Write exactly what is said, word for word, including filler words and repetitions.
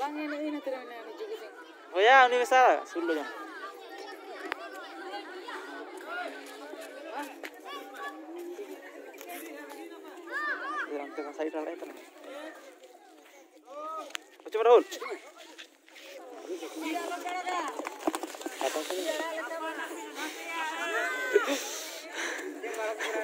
Bang ini ini terus ini juga sih. Oh ya, universal sulu jam. Yang tengah side lah itu. Macam Rahul. Datang sini.